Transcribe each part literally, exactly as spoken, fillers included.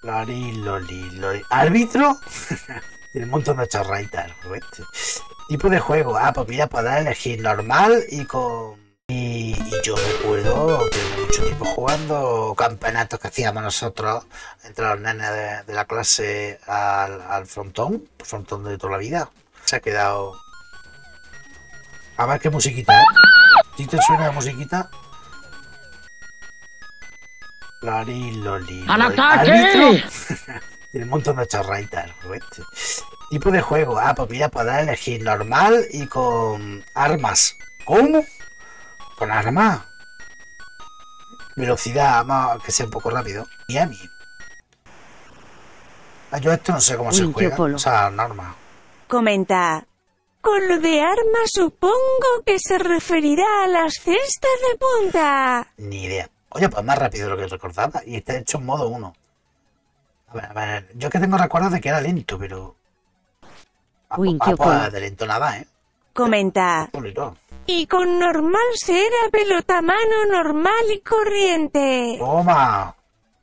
Lori, loli, lori. ¿Árbitro? Tiene un montón de chorraitas el juego este. Tipo de juego. Ah, pues mira, podrás elegir normal y con... Y, y yo recuerdo que mucho tiempo jugando campeonatos que hacíamos nosotros entre los nenes de, de la clase al, al frontón, frontón de toda la vida. Se ha quedado... A ver qué musiquita, ¿eh? ¿Sí te suena la musiquita? Lori, loli, ¡Al loli. ataque! ¿Árbitro? Tiene un montón de chorraitas el juego este. Tipo de juego. Ah, pues mira, podrás elegir normal y con armas. ¿Cómo? ¿Con armas? Velocidad, vamos, que sea un poco rápido. Miami. Ah, yo esto no sé cómo se juega. O sea, normal. Comenta. Con lo de armas supongo que se referirá a las cestas de punta. Ni idea. Oye, pues más rápido de lo que recordaba. Y está hecho en modo uno. A ver, a ver. Yo que tengo recuerdos de que era lento, pero... Ah, pues, ah, pues de lento nada, ¿eh? Comenta. Y con normal será pelota mano normal y corriente. ¡Toma!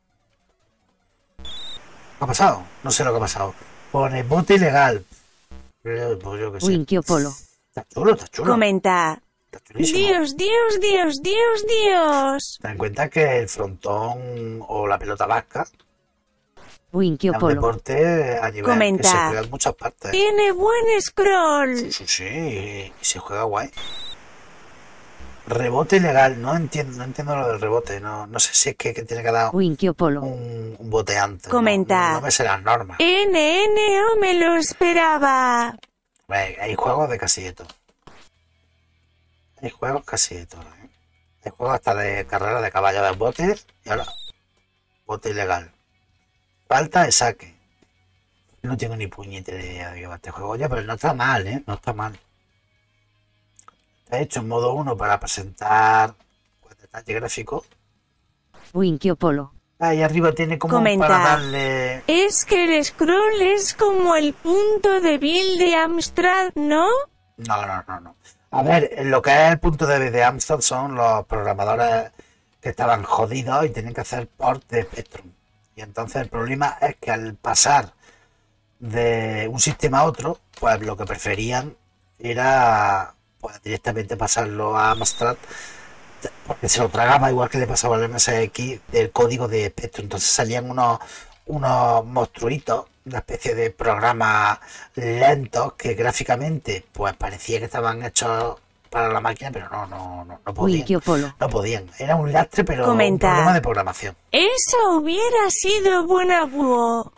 ¿Qué ha pasado? No sé lo que ha pasado. Pone bote ilegal. Pues yo que sé. Winkiopolo. Está chulo, está chulo. Comenta. Dios, Dios, Dios, Dios, Dios. Ten en cuenta que el frontón o la pelota vasca es un deporte a nivel Comenta. que se juega en muchas partes. Tiene buen scroll. Sí, sí, sí, y se juega guay. Rebote ilegal, no entiendo, no entiendo lo del rebote, no, no sé si es que, que tiene que dar un, un bote antes. Comenta. No, no, no me sé las normas. N N O me lo esperaba. Hay, hay juegos de casi de todo. Hay juegos casi de todo, ¿eh? Hay juegos hasta de carrera de caballo de botes y ahora bote ilegal. Falta de saque. No tengo ni puñetera idea de qué va este juego. Oye, pero no está mal, ¿eh? No está mal. Está hecho en modo uno para presentar pues, detalle gráfico. Winkiopolo. Ahí arriba tiene como Comenta. para darle... Es que el scroll es como el punto débil de Amstrad, ¿no? No, no, no, no. A ver, lo que es el punto débil de Amstrad son los programadores que estaban jodidos y tenían que hacer port de Spectrum. Y entonces el problema es que al pasar de un sistema a otro, pues lo que preferían era pues directamente pasarlo a Amstrad, porque se lo tragaba igual que le pasaba al M S X del código de Spectrum. Entonces salían unos, unos monstruitos, una especie de programas lentos que gráficamente pues parecía que estaban hechos para la máquina, pero no, no, no, no podían. No podían. Era un lastre, pero Comenta. un problema de programación. Eso hubiera sido buena búho.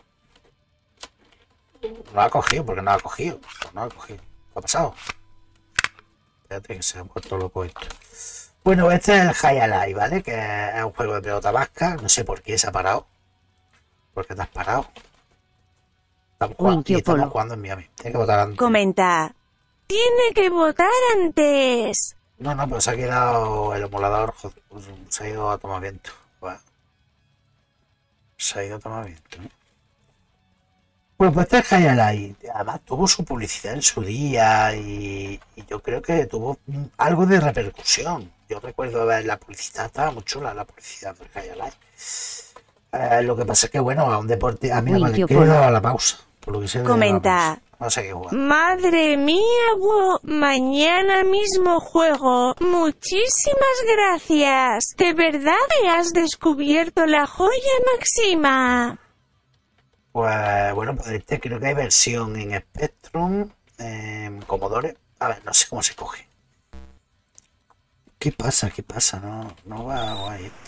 No ha cogido, porque no ha cogido. No ha cogido. ¿Qué ha pasado? Espérate que se ha puesto loco esto. Bueno, este es el High Alive, ¿vale? Que es un juego de pelota vasca. No sé por qué se ha parado. ¿Por qué te has parado? Estamos jugando, y estamos jugando en Miami. Tiene que votar antes. Comenta. Tiene que votar antes. No, no, pues se ha quedado el emulador. Joder, pues se ha ido a tomar viento. Bueno, se ha ido a tomar viento, ¿eh? Bueno, pues este es High Alive. Además tuvo su publicidad en su día y, y yo creo que tuvo algo de repercusión. Yo recuerdo ver la publicidad, estaba muy chula la publicidad del High Alive. Eh, lo que pasa es que, bueno, a un deporte... A mí me vale, quiero dar a la pausa. Por lo que sé. Comenta. No sé qué jugar. Madre mía, wo, mañana mismo juego. Muchísimas gracias. ¿De verdad que has descubierto la joya máxima? Pues bueno, pues este creo que hay versión en Spectrum, en Commodore. A ver, no sé cómo se coge. ¿Qué pasa? ¿Qué pasa? No, no va guay esto.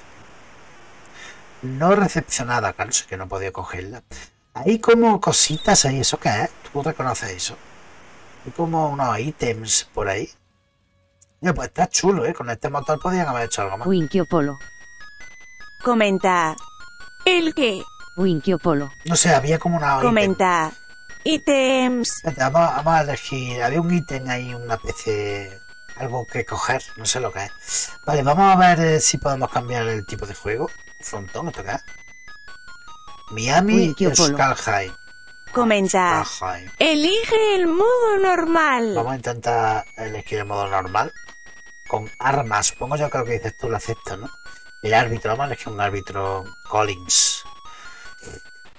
No recepcionada, claro, sé que no podía cogerla. Hay como cositas ahí, ¿eso qué es? ¿Tú reconoces eso? Hay como unos ítems por ahí. Mira, pues está chulo, ¿eh? Con este motor podían haber hecho algo más. Winkiopolo. Comenta. ¿El qué? Winkiopolo. No sé, había como una... Comenta. Ítems. Vamos, vamos a elegir. Había un ítem ahí, una especie... Algo que coger, no sé lo que es. Vale, vamos a ver eh, si podemos cambiar el tipo de juego. Frontón, ¿esto qué es? Miami Skull High. Comenta. Skull High. Elige el modo normal. Vamos a intentar elegir el modo normal. Con armas. Supongo yo creo que dices tú, lo acepto, ¿no? El árbitro, vamos a elegir un árbitro Collins.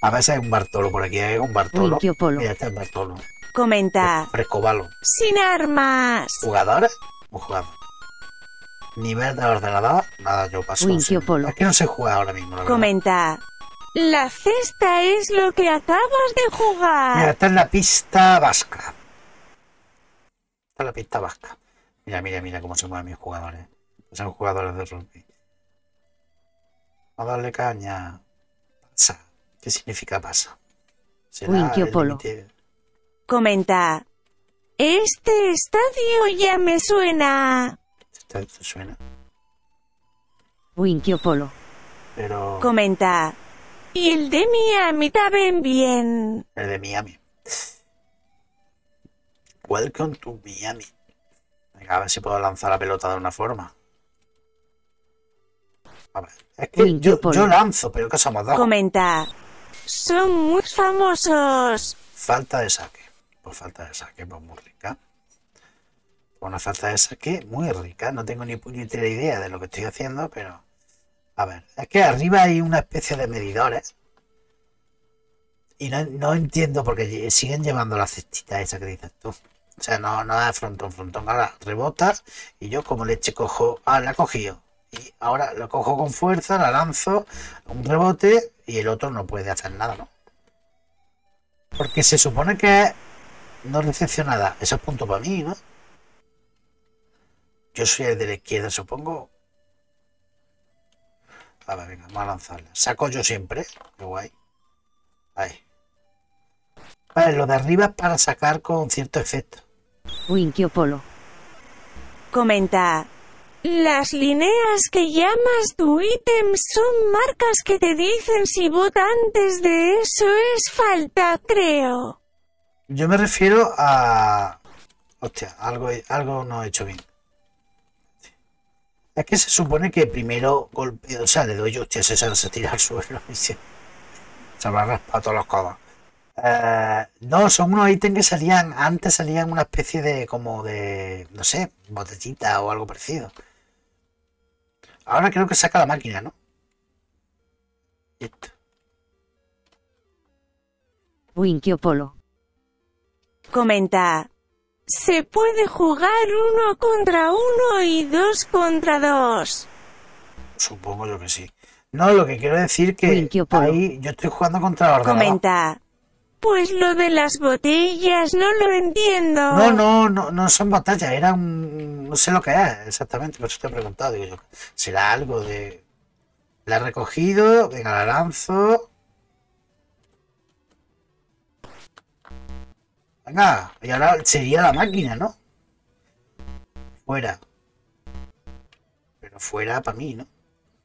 A veces hay un Bartolo por aquí, hay un Bartolo. Winkio Polo. Mira, este es Bartolo. Comenta. Frescobalo. Sin armas. ¿Jugadores? Un jugador. Nivel de ordenador, nada, yo paso. Winkio Sí. Polo. Es que no sé jugar ahora mismo, la verdad. Comenta. La cesta es lo que acabas de Mira, jugar. esta es la pista vasca. Esta es la pista vasca. Mira, mira, mira cómo se mueven mis jugadores. Son jugadores de rugby. A darle caña. Pasa. ¿Qué significa pasa? ¿Será Winkio el Polo. límite? Comenta. Este estadio ya me suena. Esto, esto suena. Winkio Polo. Pero Comenta. Y el de Miami también bien. el de Miami. Welcome to Miami. Venga, a ver si puedo lanzar la pelota de una forma. A ver. Es que Winkio yo, Polo. yo lanzo, pero ¿qué somos dos? Comenta. Son muy famosos. Falta de saque. Pues falta de saque, pues muy rica. Pues una falta de saque muy rica. No tengo ni puñetera idea de lo que estoy haciendo, pero... A ver, es que arriba hay una especie de medidores. Y no, no entiendo porque siguen llevando la cestita esa que dices tú. O sea, no, no es frontón, frontón. Ahora rebota y yo como leche cojo... Ah, la he cogido. Y ahora lo cojo con fuerza, la lanzo, un rebote y el otro no puede hacer nada, ¿no? Porque se supone que no recepcionada. Eso es punto para mí, ¿no? Yo soy el de la izquierda, supongo. A ver, venga, vamos a lanzarla. Saco yo siempre. Qué guay. Ahí. Vale, lo de arriba es para sacar con cierto efecto. Winkio Polo. Comenta. Las líneas que llamas tu ítem son marcas que te dicen si vota antes de eso es falta, creo. Yo me refiero a... Hostia, algo, algo no he hecho bien. Es que se supone que primero golpeo, o sea, le doy yo, hostia, se, se tira al suelo y se, se habrá raspado todos los codos. Eh, no, son unos ítems que salían, antes salían una especie de, como de, no sé, botellita o algo parecido. Ahora creo que saca la máquina, ¿no? Esto. Winkio Polo. Comenta. Se puede jugar uno contra uno y dos contra dos. Supongo yo que sí. No, lo que quiero decir que Winkio Polo. ahí yo estoy jugando contra el ordenador. Comenta. Pues lo de las botellas no lo entiendo. No, no, no, no son batallas, era un... No sé lo que es exactamente, por eso te he preguntado. Digo yo, será algo de... La he recogido, venga, la lanzo. Venga, y ahora sería la máquina, ¿no? Fuera. Pero fuera para mí, ¿no?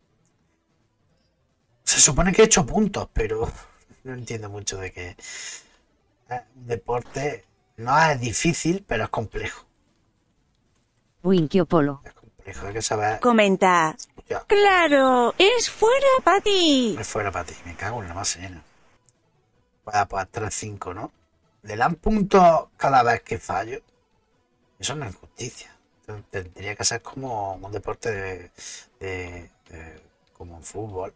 Se supone que he hecho puntos, pero no entiendo mucho de que... Un deporte no es difícil, pero es complejo. Winkio Polo. Es complejo, hay que saber... Comenta. Ya, Claro, es fuera para ti. es fuera para ti, me cago en la más llena. Pues, pues tres cinco, ¿no? Le dan puntos cada vez que fallo. Eso no es justicia. Tendría que ser como un deporte de, de, de como un fútbol.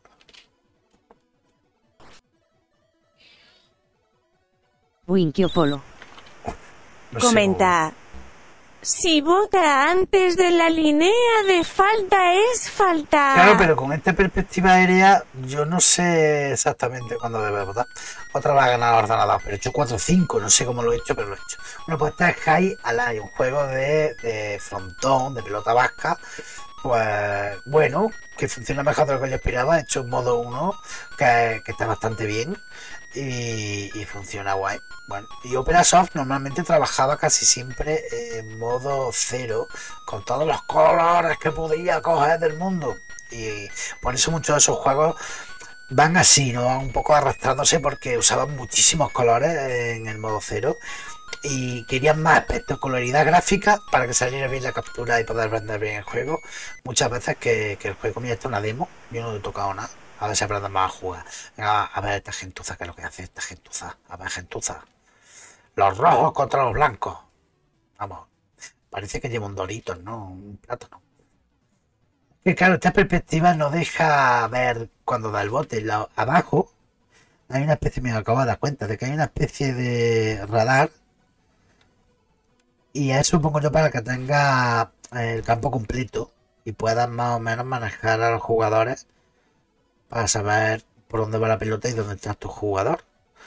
Winkio Polo. No sé, Comenta. Si vota antes de la línea de falta es falta. Claro, pero con esta perspectiva aérea yo no sé exactamente cuándo debe votar. Otra vez ha ganado el ordenador, pero he hecho cuatro cinco, no sé cómo lo he hecho, pero lo he hecho. Bueno, pues esta es High Alive, un juego de, de frontón, de pelota vasca. Pues bueno, que funciona mejor de lo que yo esperaba. He hecho un modo uno que, que está bastante bien y, y funciona guay. Bueno, y OperaSoft normalmente trabajaba casi siempre en modo cero, con todos los colores que podía coger del mundo. Y por eso muchos de esos juegos van así, ¿no? Un poco arrastrándose porque usaban muchísimos colores en el modo cero y querían más espectacularidad gráfica para que saliera bien la captura y poder vender bien el juego. Muchas veces que, que el juego, mira, esto es una demo, yo no he tocado nada. A ver si aprendemos a jugar. Venga, a ver esta gentuza, que es lo que hace esta gentuza. A ver, gentuza. Los rojos contra los blancos. Vamos, parece que lleva un Doritos, ¿no? Un plátano. Que claro, esta perspectiva no deja ver cuando da el bote. La, abajo hay una especie, me acabo de dar cuenta de que hay una especie de radar y es supongo yo para que tenga el campo completo y puedas más o menos manejar a los jugadores para saber por dónde va la pelota y dónde está tu jugador.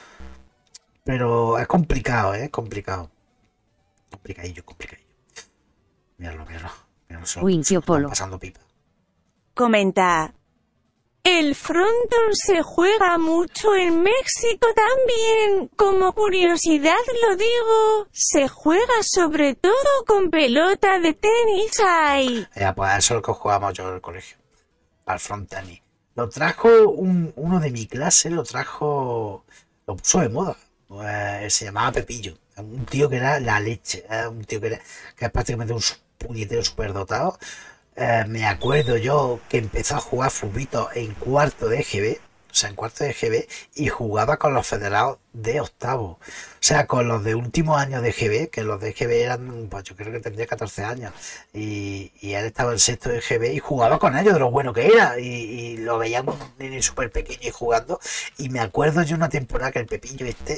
Pero es complicado, ¿eh? Es complicado. Complicadillo, complicadillo. Míralo, míralo. míralo solo, Winkio están Polo. pasando pipa. Comenta. El frontón se juega mucho en México también. Como curiosidad lo digo, se juega sobre todo con pelota de tenis ahí. Ya, pues eso es lo que jugábamos yo en el colegio. Al frontani. Lo trajo un, uno de mi clase, lo trajo, lo puso de moda. Pues, se llamaba Pepillo. Un tío que era la leche. Era un tío que era que es prácticamente un puñetero superdotado. Eh, me acuerdo yo que empezó a jugar futbito en cuarto de E G B, o sea, en cuarto de E G B, y jugaba con los federados de octavo. O sea, con los de últimos años de E G B, que los de E G B eran, pues yo creo que tendría catorce años, y, y él estaba en sexto de E G B y jugaba con ellos, de lo bueno que era, y, y lo veíamos un nene súper pequeño y jugando, y me acuerdo yo una temporada que el Pepillo este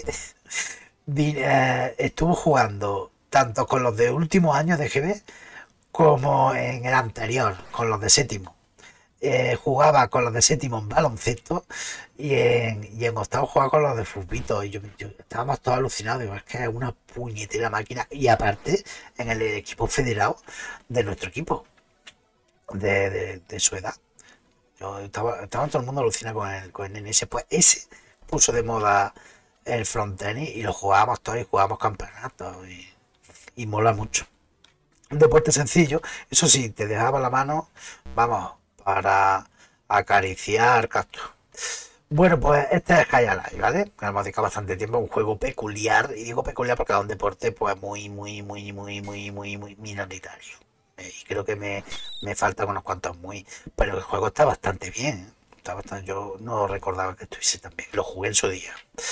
eh, estuvo jugando tanto con los de últimos años de E G B, como en el anterior, con los de séptimo. Eh, jugaba con los de séptimo en baloncesto y en, y en octavo jugaba con los de futbito. Y yo, yo estábamos todos alucinados. Digo, es que es una puñetera máquina. Y aparte, en el equipo federado de nuestro equipo, de, de, de su edad. Yo estaba, estaba todo el mundo alucinado con el, con el nene ese. Pues ese puso de moda el fronttenis y lo jugábamos todos y jugábamos campeonatos. Y, y mola mucho. Un deporte sencillo, eso sí, te dejaba la mano, vamos, para acariciar cactus. Bueno, pues este es Hayalai, ¿vale? Que hemos dedicado bastante tiempo a un juego peculiar, y digo peculiar porque es un deporte pues muy, muy, muy, muy, muy, muy, muy minoritario. Eh, y creo que me, me faltan unos cuantos muy, pero el juego está bastante bien, ¿eh? Está bastante, yo no recordaba que estuviese tan bien, lo jugué en su día.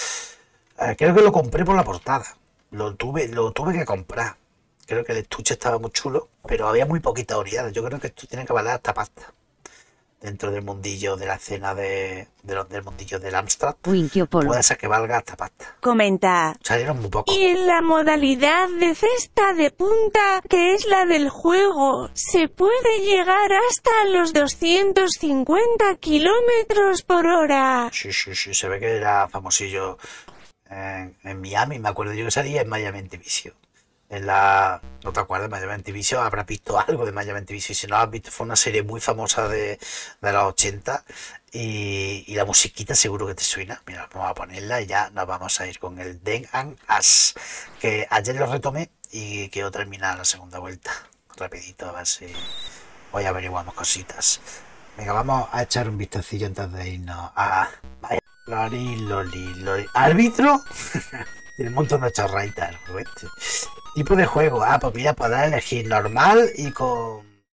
Eh, creo que lo compré por la portada, lo tuve, lo tuve que comprar. Creo que el estuche estaba muy chulo, pero había muy poquitas unidades. Yo creo que esto tiene que valer hasta pasta. Dentro del mundillo de la escena de, de los, del mundillo del Amstrad, Winkio Polo. puede ser que valga hasta pasta. Comenta. Salieron muy pocos. Y en la modalidad de cesta de punta, que es la del juego, se puede llegar hasta los doscientos cincuenta kilómetros por hora. Sí, sí, sí, se ve que era famosillo en, en Miami. Me acuerdo yo que salía en Miami T V. En la, no te acuerdas, Miami T V, habrás visto algo de Miami T V. Si no lo has visto, fue una serie muy famosa de, de los ochenta y, y la musiquita seguro que te suena. Mira, vamos a ponerla y ya nos vamos a ir con el Den and As, que ayer lo retomé y quiero terminar la segunda vuelta rapidito, a ver si hoy averiguamos cositas. Venga, vamos a echar un vistacillo antes de irnos a... Vaya, lori, lori, lori. ¿Árbitro? Tiene un montón de chorraitas el juego este. Tipo de juego, ah, pues mira, podrás elegir normal y con